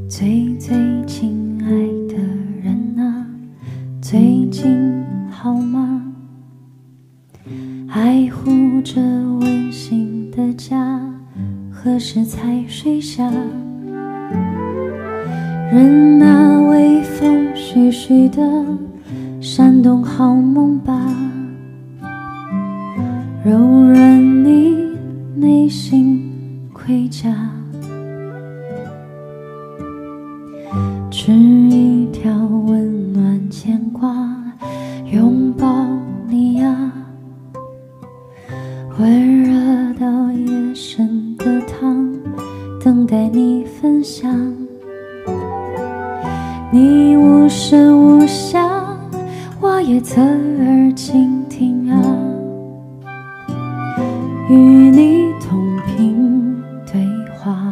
最最亲爱的人啊，最近好吗？爱护着温馨的家，何时才睡下？任那微风徐徐的煽动好梦吧，柔软你内心盔甲，织一条温暖牵挂，拥抱你呀，温热到夜深的汤，等待你分享。你无声无响，我也侧耳倾听啊，与你同频对话。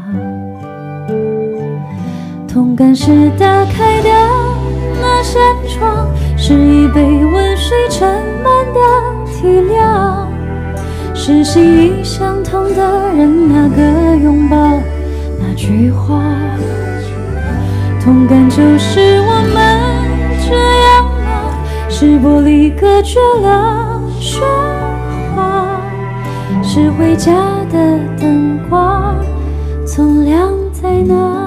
同感时打开的那扇窗，是一杯温水盛满的体谅，是心意相通的人那个拥抱，那句话。同感就是我们这样啊，是玻璃隔绝了说话，是回家的灯光总亮在那。